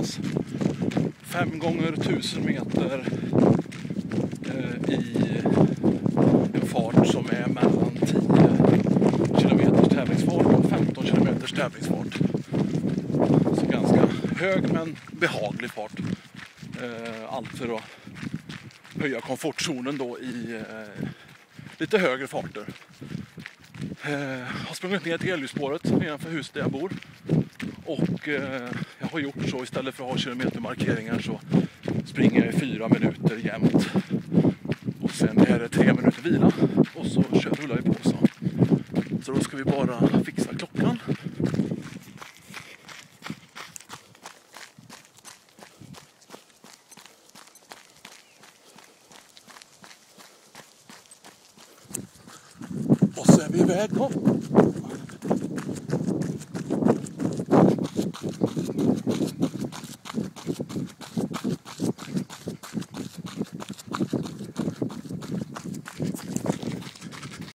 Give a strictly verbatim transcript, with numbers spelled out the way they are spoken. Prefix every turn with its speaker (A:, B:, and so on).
A: någonstans fem gånger tusen meter eh, i en fart som är mellan tio kilometers tävlingsfart och femton kilometers tävlingsfart. Så ganska hög men behaglig fart. Eh, allt för att höja komfortzonen då i eh, lite högre farter. Jag har sprungit ner till elljusspåret nedanför huset där jag bor. Och eh, jag har gjort så, istället för att ha kilometermarkeringar så springer jag i fyra minuter jämt. Och sen är det tre minuter vila och så kör rullar vi på så. Så då ska vi bara fixa klockan. Och så är vi iväg då.